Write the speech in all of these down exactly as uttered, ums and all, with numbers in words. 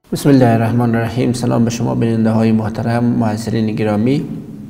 بسم الله الرحمن الرحیم. سلام به شما بیننده های محترم، معززین گرامی.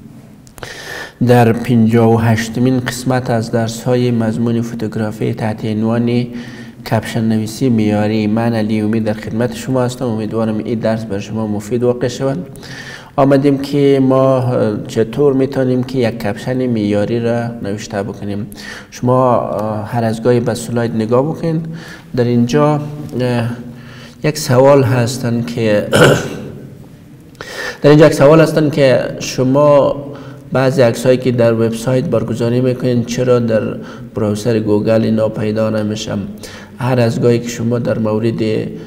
در پنجاه و هشتمین قسمت از درس های مضمون فوتوگرافی تحت عنوان کپشن نویسی معیاری، من علی امید در خدمت شما هستم. امیدوارم این درس بر شما مفید واقع شود. آمدیم که ما چطور میتونیم که یک کپشن معیاری را نوشته بکنیم. شما هر از گاهی به سلاید نگاه بکنید. در اینجا یک سوال هستن که در اینجا یک سوال هستن که شما بعضی عکسایی که در وبسایت برگزاری میکنین چرا در براوزر گوگل اینا پیدا نمیشه؟ هر از گاهی که شما در مورد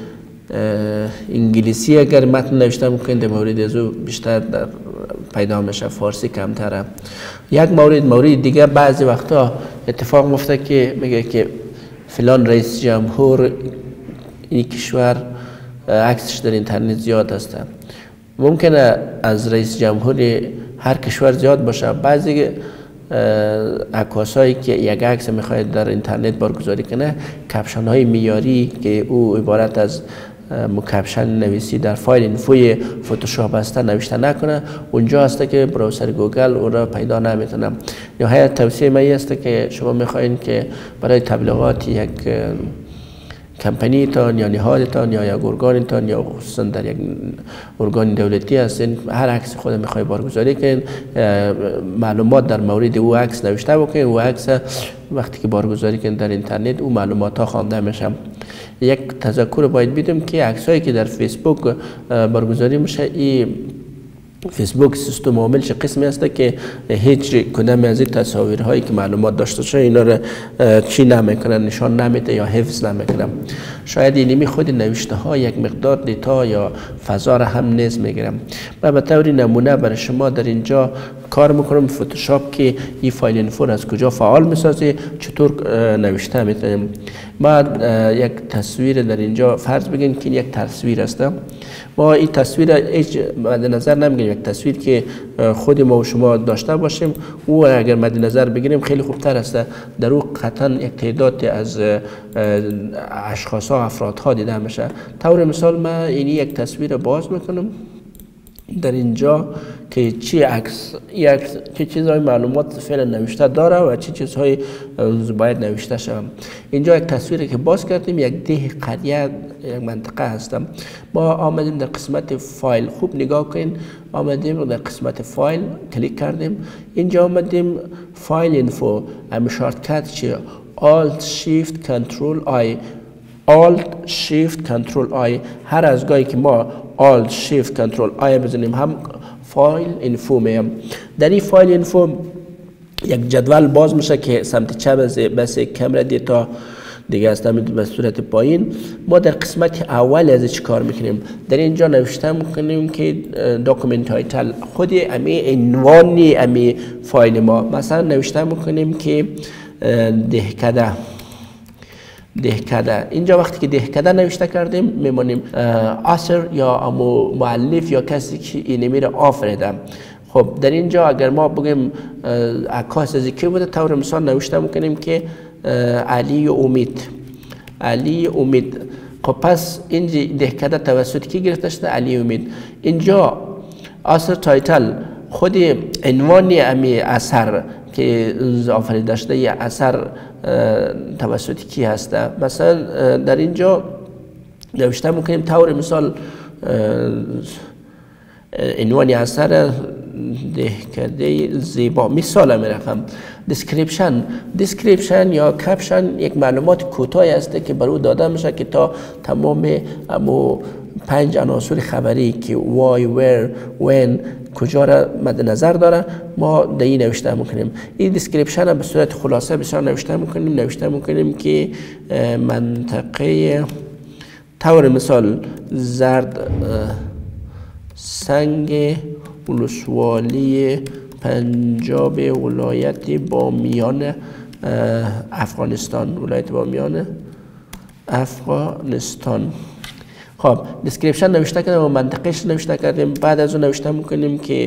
انگلیسی اگر متن نوشته میکنین در مورد ازو بیشتر در پیدا میشه، فارسی کمتره. یک مورد مورد دیگه بعضی وقتا اتفاق میفته که میگه که فلان رئیس جمهور این کشور عکسش در اینترنت زیاد هست. ممکنه از رئیس جمهور هر کشور زیاد باشه. بعضی عکاسایی که یک عکس میخواید در اینترنت برگزاری کنه، کپشن های معیاری که او عبارت از کپشن نویسی در فایل اینفوی فتوشاپ هست نوشته نکنه، اونجا هست که براوزر گوگل او را پیدا نمیتونه. نهایت توصیه من است که شما میخواین که برای تبلیغات یک کمپانی تان یا نهادتان یا یک ارگان تان یا خصوصا در یک ارگان دولتی هستین، هر عکس خود میخوای برگزاری کنین، معلومات در مورد او عکس نوشته بکنین. او عکس وقتی که برگزاری کنین در اینترنت او معلومات ها خوانده میشه. یک تذکر باید بدیم که عکسایی که در فیسبوک برگزاری میشه، این فیسبوک سیستم عاملش قسمی هست که هیچ کدام از این تصاویرهایی که معلومات داشته شه اینا رو چی نمیکنن، نشان نمیده یا حفظ نمیکنن. شاید اینمی خود نوشته ها یک مقدار دیتا یا فضا را هم نیز میگیرم. و به طور نمونه برای شما در اینجا کار میکنم فتوشاپ که این فایل اینفو از کجا فعال میسازه، چطور نوشته میتونیم. ما یک تصویر در اینجا فرض بگین که یک تصویر است. ما این تصویر هیچ مد نظر نمیگیریم. یک تصویر که خود ما و شما داشته باشیم، او اگر مد نظر بگیریم خیلی خوبتر است. در او قطعا یک تعداد از اشخاص ها، افراد ها دیده میشه. طور مثال من این یک تصویر باز میکنم در اینجا که چی عکس یک چه چیزهای معلومات فعلا نوشته داره و چه چیزهای باید نوشته شود. اینجا یک تصویری که باز کردیم، یک ده قریه، یک منطقه هستم. ما آمدیم در قسمت فایل، خوب نگاه کنین، آمدیم در قسمت فایل کلیک کردیم. اینجا آمدیم فایل اینفو، ام شارتکت چیه؟ Alt Shift Control I Alt Shift Control I. هر از گاهی که ما Alt Shift Control I بزنیم هم فایل اینفو میم. در این فایل اینفو یک جدول باز میشه که سمت چپ بس کمر دیتا دیگه است به صورت پایین. ما در قسمت اول از چی کار میکنیم؟ در اینجا نوشته میکنیم که داکومنت تایتل، خود امی عنوان امی فایل ما. مثلا نوشته میکنیم که دهکده دهکده. اینجا وقتی که دهکده نوشته کردیم میمونیم آثر یا امو مؤلف یا کسی که این میره آفریده. خب در اینجا اگر ما بگیم عکاس از کی بوده، طور مثال نوشته میکنیم که علی امید علی امید. خب پس اینجا دهکده توسط کی گرفته شده؟ علی امید. اینجا آثر تایتل، خود عنوان امی اثر که آفریده شده یه اثر توسط کی هسته. مثلا در اینجا نوشته میکنیم طور مثال عنوان اثر دهکده زیبا، مثال میرخم. دیسکریپشن دیسکریپشن یا کپشن یک معلومات کوتاهی است که بر او داده میشه که تا تمام امو پنج عناصر خبری که why, where, when، کجا را مد نظر داره ما در این نوشته میکنیم. این دیسکریپشن هم به صورت خلاصه بسیار نوشته میکنیم. نوشته میکنیم که منطقه طور مثال زرد سنگ ولسوالی پنجاب ولایت بامیان افغانستان ولایت بامیان افغانستان. خب دیسکریپشن نوشته کردیم و منطقهش نوشته کردیم. بعد از اون نوشته میکنیم که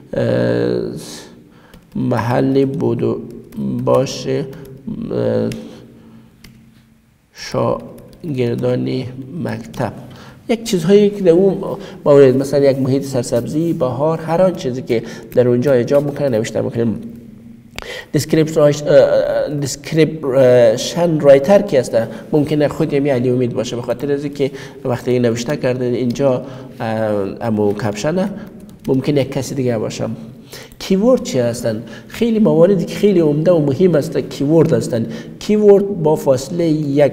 محل بود باشه شاگردان مکتب. یک چیزهایی که در اون مورد مثلا یک محیط سرسبزی، بهار، هر آن چیزی که در اونجا ایجاد میکنه نوشته میکنیم. دیسکریپشن رایتر کی هست؟ ممکنه خود یمی علی امید باشه، به خاطر از که وقتی این نوشته کرده اینجا امو کپشنه ممکنه یک کسی دیگه باشه. کیورد چی هستن؟ خیلی مواردی که خیلی عمده و مهم است کیورد هستن. کیورد با فاصله یک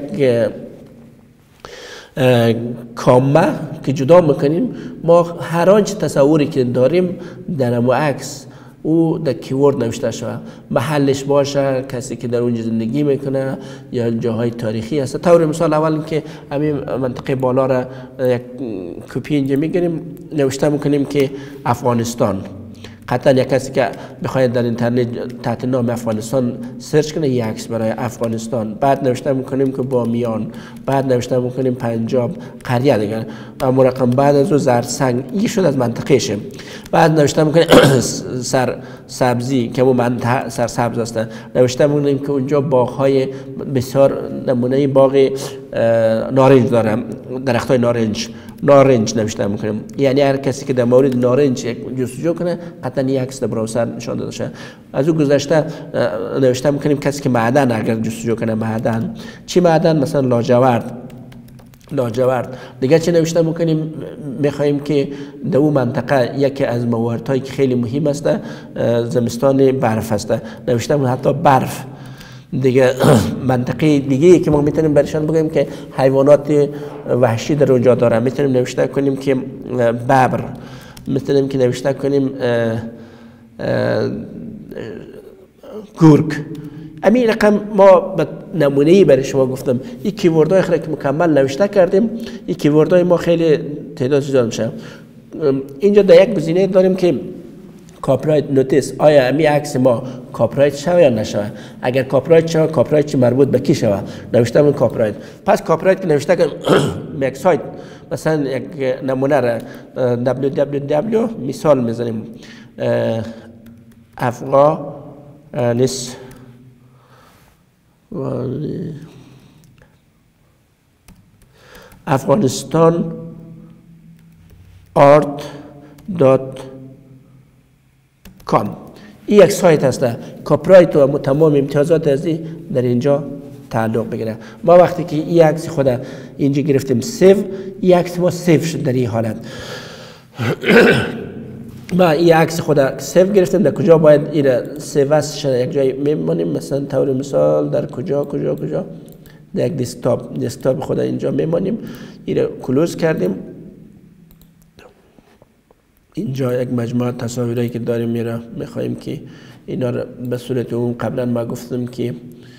کامه که جدا میکنیم، ما هر آنچه تصوری که داریم در امو عکس او در کیورد نوشته شده، محلش باشه، کسی که در اونجا زندگی میکنه یا جاهای تاریخی هست. طور مثال اول که همین منطقه بالا را یک کپی اینجا میگیریم نوشته میکنیم که افغانستان. قطعا یک کسی که بخواید در اینترنت تحت نام افغانستان سرچ کنه یک عکس برای افغانستان، بعد نوشته میکنیم که بامیان، بعد نوشته میکنیم پنجاب، قریه دیگه و مرقم، بعد از او زرسنگ، این شد از منطقه شه. بعد نوشته میکنیم سر سبزی که اون منطقه سر سبز هستن، نوشته میکنیم که اونجا باغ‌های بسیار نمونه باغ نارنج دارم، درختای نارنج نارنج نوشته میکنیم. یعنی هر کسی که در مورد نارنج جستجو کنه قطعا یک عکس در براوزر نشان داده شه. از او گذشته نوشته میکنیم کسی که معدن اگر جستجو کنه، معدن چی معدن؟ مثلا لاجورد لاجورد دیگه چی نوشته میکنیم؟ میخوایم که در اون منطقه یکی از مواردهایی که خیلی مهم است زمستان برف است، نوشته میکنیم حتی برف دیگه. منطقه دیگه که ما میتونیم برشان بگیم که حیوانات وحشی در اونجا داره، میتونیم نوشته کنیم که ببر، میتونیم که نوشته کنیم گورگ. همین رقم ما به نمونه‌ای برای شما گفتم. این کیوردهای خیلی که مکمل نوشته کردیم، این کیوردهای ما خیلی تعداد زیاد میشه. اینجا در یک گزینه داریم که کاپیرایت نوتیس، آیا امی عکس ما کاپیرایت شوه یا نشوه؟ اگر کاپیرایت شوه، کاپیرایت چی مربوط به کی شوه؟ نوشته من کاپیرایت. پس کاپیرایت که نوشته کنم یک سایت مثلا یک نمونه را دبلیو دبلیو دبلیو مثال میزنیم افغانستان افغانستان آرت دات کام. این یک سایت هست، کاپیرایت و تمام امتیازات از این در اینجا تعلق بگیره. ما وقتی که این عکس خود اینجا گرفتیم سیو، این عکس ما سیو شد در این حالت. ما این عکس خود سیو گرفتیم، در کجا باید این سیو شده؟ یک جای میمونیم، مثلا طور مثال در کجا کجا کجا در یک دسکتاپ دسکتاپ خود اینجا میمونیم، این رو کلوز کردیم. اینجا یک مجموعه تصاویرایی که داریم میره میخوایم که اینا رو به صورت اون قبلا ما گفتم که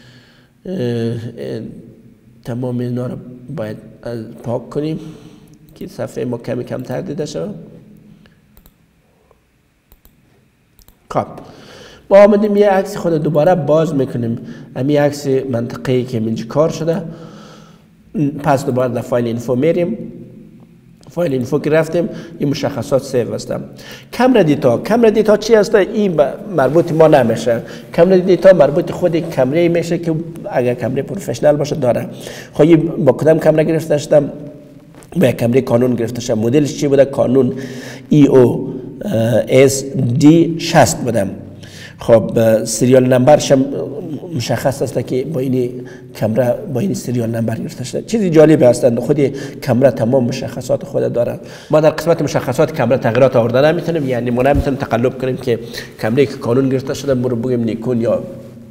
تمام اینا رو باید پاک کنیم که صفحه ما کمی کمتر دیده شود. خب ما آمدیم یه عکس خود دوباره باز میکنیم، همین عکس منطقه‌ای که منجی کار شده. پس دوباره در فایل اینفو میریم، فایل اینفو که رفتیم این مشخصات سیو هستم. کامرا دیتا، کامرا دیتا چی هست؟ این مربوط ما نمیشه. کامرا دیتا مربوط خود کامرای میشه که اگر کامرای پروفشنال باشه داره. خب با کدام کامرا گرفته شدم؟ با کامرای کانون گرفته شدم. مدلش چی بوده؟ کانون ای او اس دی شصت بودم. خب سریال نمبرش مشخص است که با این کامرا با این سریال نمبر گرفته شده. چیزی جالب هستند، خود کامرا تمام مشخصات خود داره. ما در قسمت مشخصات کامرا تغییرات آوردن نمیتونیم، یعنی ما نمیتونیم تقلب کنیم که کامرایی که کانون گرفته شده برو بگیم نیکون یا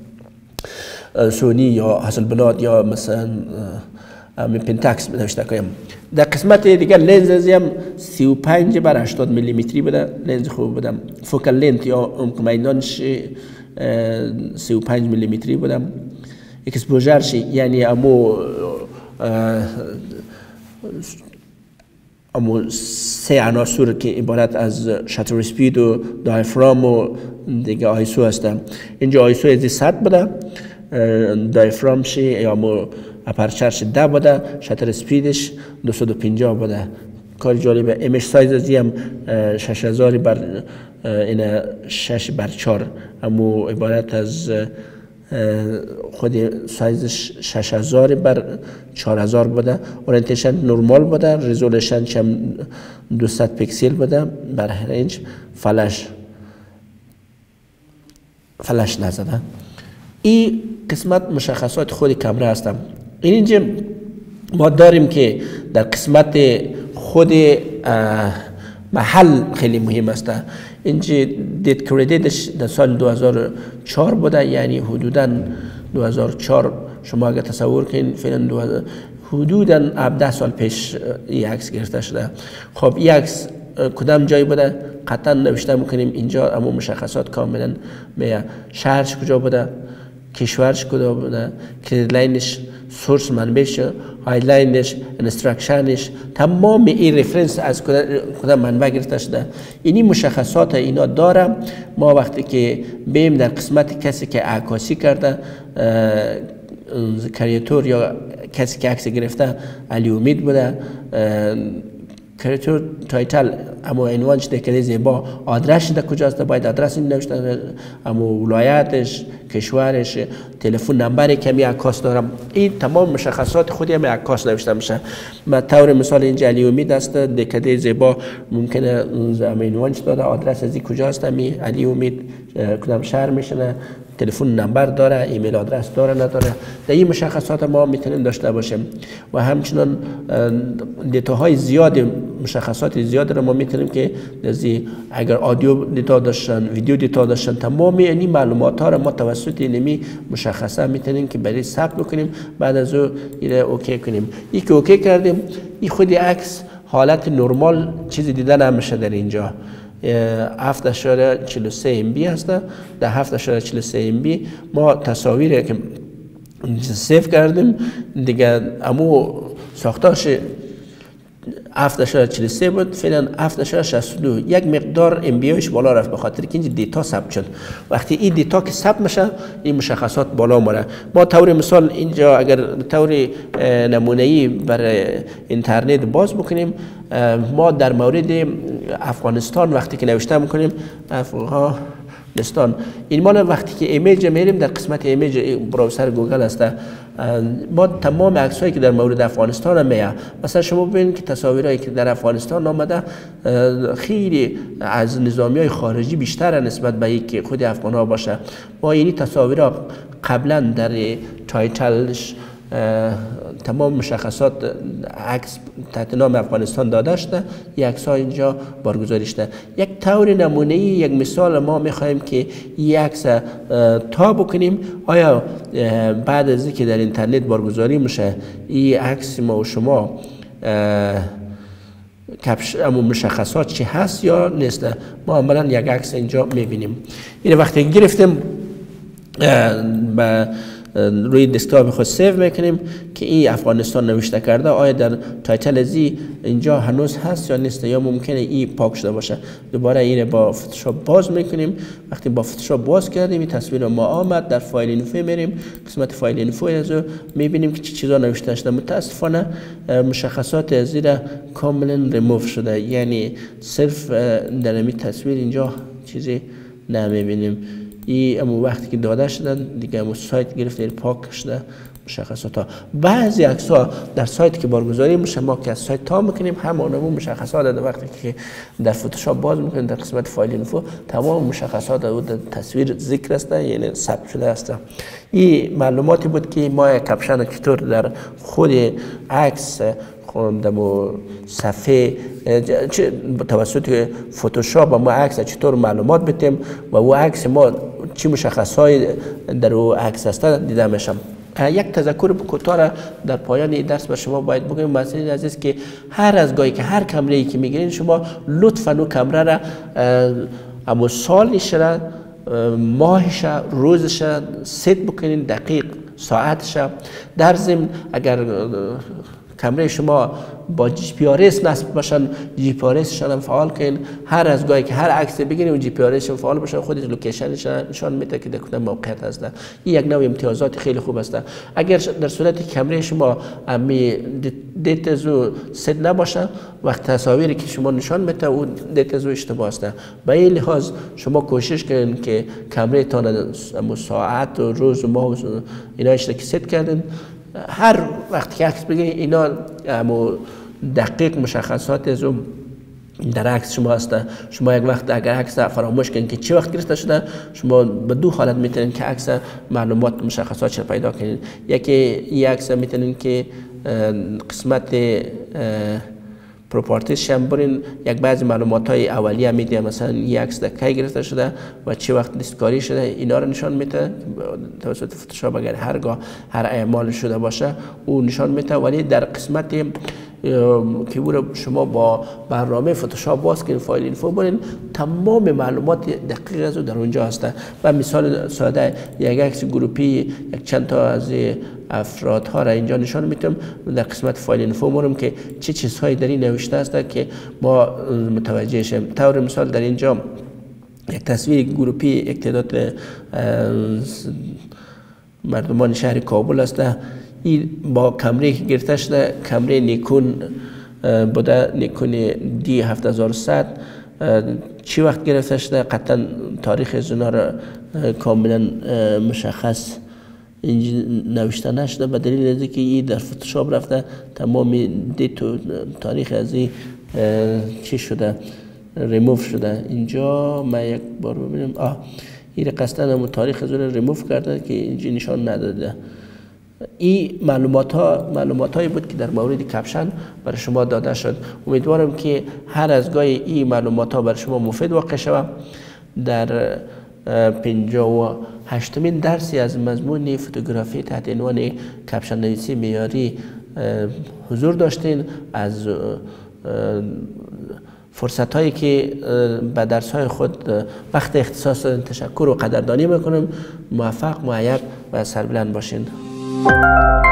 سونی یا هاسلبلاد یا مثلا می پنتاکس نوشته کنیم. در قسمت دیگه لنز هم سی و پنج بر هشتاد میلی متری بوده، لنز خوب بودم. فوکال لنت یا عمق میدانش سی و پنج میلی متری بودم. اکسپوژرش یعنی امو امو سه عناصر که عبارت از شاتر اسپید و دایفرام و دیگه آیسو هستم. اینجا آیسو از صد بوده، دایفرامش یا امو اپرچرش ده بوده، شاتر اسپیدش دویست و پنجاه بوده. کار جالبه. ایمیج سایز از هم شش هزار بر این شش بر چهار، امو عبارت از خود سایزش شش هزار بر چهار هزار بوده. اورینتیشن نورمال بوده. ریزولوشن چم دویست پیکسل بوده بر هر اینچ. فلش فلش نزده. این قسمت مشخصات خود کامera هستم. این اینجا ما داریم که در قسمت خود محل خیلی مهم است. اینجا دیت کردیتش در سال دو هزار و چهار بوده، یعنی حدوداً دو هزار و چهار شما اگر تصور کنید فعلا حدوداً هفده سال پیش این عکس گرفته شده. خب این عکس کدام جای بوده؟ قطعا نوشته میکنیم اینجا، اما مشخصات کاملا میگه شهرش کجا بوده، کشورش کجا بوده، کلیدلاینش، سورس منبعش، هایلاینش، انستراکشنش، تمام این رفرنس از کدام منبع گرفته شده. اینی مشخصات اینا داره. ما وقتی که بیم در قسمت کسی که عکاسی کرده، کریاتور یا کسی که عکس گرفته علی امید بوده، کریاتور تایتل اما عنوانش ده زیبا، آدرسش ده کجاست، باید آدرس این نوشته، اما ولایتش، کشورش، تلفن نمبری که می عکاس دارم. این تمام مشخصات خودی می عکاس نوشته میشه. ما طور مثال اینجا علی امید است، دکده زیبا ممکنه عنوانش داده، آدرس از این کجاست، می علی امید کدام شهر میشنه، تلفن نمبر داره، ایمیل آدرس داره نداره. در این مشخصات ما میتونیم داشته باشیم و همچنان دیتاهای زیاد، مشخصات زیاد رو ما میتونیم که دزی اگر آدیو دیتا داشتن، ویدیو دیتا داشتن، تمام این معلومات ها رو ما توسط اینمی مشخصه میتونیم که برای ثبت بکنیم، بعد از او اینو اوکی کنیم. این که اوکی کردیم، این خودی عکس حالت نرمال چیزی دیدن نمیشه در اینجا. هفت اشاره چهل و سه ام بی هست. در هفت اشاره چهل و سه ام بی ما تصاویری که سیو کردیم دیگه، امو ساختارش هفت اشاره چهل و سه بود، فعلا هفت اشاره شصت و دو، یک مقدار ام بی ایش بالا رفت به خاطر که اینجا دیتا ثبت شد. وقتی این دیتا که ثبت میشه این مشخصات بالا میره. ما طور مثال اینجا اگر طور نمونه‌ای برای اینترنت باز بکنیم، ما در مورد افغانستان وقتی که نوشته میکنیم افغانستان، این مال وقتی که ایمیج میریم در قسمت ایمیج براوزر گوگل است، ما تمام عکسایی که در مورد افغانستان میاد، مثلا شما ببینید که تصاویرایی که در افغانستان آمده خیلی از نظامیای خارجی بیشتر نسبت به اینکه خود افغان ها باشه. ما این تصاویرها قبلا در تایتلش تمام مشخصات عکس تحت نام افغانستان داده شده، یک عکس ها اینجا بارگذاری شده. یک طور نمونه، یک مثال ما میخوایم که یک عکس تا بکنیم، آیا بعد از اینکه در اینترنت بارگذاری میشه این عکس ما و شما اما مشخصات چی هست یا نیست؟ ما عملا یک عکس اینجا میبینیم. این وقتی گرفتیم با روی دسکتاپ خود سیو میکنیم که این افغانستان نوشته کرده، آیا در تایتل ازی اینجا هنوز هست یا نیست، یا ممکنه این پاک شده باشه. دوباره این با فتوشاپ باز میکنیم. وقتی با فتوشاپ باز کردیم این تصویر ما آمد، در فایل اینفو میریم، قسمت فایل اینفو از میبینیم که چه چیزا نوشته شده. متاسفانه مشخصات ازی را کاملا ریموو شده، یعنی صرف در این تصویر اینجا چیزی نمیبینیم. ای امو وقتی که داده شدن دیگه امو سایت گرفته پاک شده مشخصات ها. بعضی عکس ها در سایت که بارگذاری میشه ما که از سایت تا میکنیم همون امو مشخصات داده، وقتی که در فتوشاپ باز میکنیم در قسمت فایل اینفو تمام مشخصات در تصویر ذکر است، یعنی ثبت شده است. این معلوماتی بود که ما کپشن چطور در خود عکس دمو صفحه توسط فتوشاپ ما عکس چطور معلومات بدیم و او عکس ما چی مشخصهای در او عکس است دیده میشم. یک تذکر کوتاه در پایان درس به شما باید بگم مثلا عزیز که هر از گاهی که هر کامرایی که میگیرین شما لطفاً اون کامرا را اما سالش را، ماهش، روزش ست بکنین، دقیق ساعتش. در ضمن اگر کمره شما با جی پی آر اس نصب باشن، جی پی آر اس هم فعال کن. هر از گاهی که هر عکس بگیریم جی پی آر اس فعال باشه، خودش لوکیشنش نشان میده که در کدام موقعیت هست. این یک نوع امتیازات خیلی خوب است. اگر در صورتی کمره شما امی دیت زو سد نباشه، وقت تصاویری که شما نشان میده اون دیت زو اشتباه است. به این لحاظ شما کوشش کنین که کمره تان ساعت و روز و ماه و اینا اشتراک ست کردین. هر وقت که عکس بگیرید اینا امو دقیق مشخصات از در عکس شما هست. شما یک وقت اگر عکس فراموش کنید که چه وقت گرفته شده، شما به دو حالت میتونید که عکس معلومات مشخصات رو پیدا کنید. یکی این عکس میتونید که قسمت پروپرتیش هم برین یک بعضی معلومات های اولیه میده، مثلا این عکس در کی گرفته شده و چه وقت دستکاری شده، اینا رو نشان میده توسط فتوشاپ. اگر هرگاه هر اعمال شده باشه او نشان میده. ولی در قسمت که او شما با برنامه فتوشاپ باز کنید، فایل اینفو برین، تمام معلومات دقیق از در اونجا هست. و مثال ساده یک عکس گروپی یک چند تا از افراد ها را اینجا نشان میدم. در قسمت فایل اینفو برم که چه چیزهایی در این نوشته است که ما متوجه شیم. طور مثال در اینجا یک تصویر گروپی اقتداد مردمان شهر کابل است. این با کمره که گرفته شده، کمره نیکون بوده، نیکون دی هفت هزار و صد. چی وقت گرفته شده قطعا تاریخ از اونا را کاملا مشخص اینجا نوشته نشده، به دلیل از اینکه این در فتوشاپ رفته تمام دیت و تاریخ از این چی شده، ریموف شده. اینجا من یک بار ببینم، آه این قصدن هم تاریخ از اون ریموف کرده که اینجا نشان نداده. این معلومات ها معلومات هایی بود که در مورد کپشن برای شما داده شد. امیدوارم که هر از گاهی این معلومات ها برای شما مفید واقع شود. در پنجاه و هشتمین درسی از مضمون فوتوگرافی تحت عنوان کپشن نویسی معیاری حضور داشتین. از فرصت هایی که به درس های خود وقت اختصاص دادن تشکر و قدردانی میکنم. موفق، معید و سربلند باشین.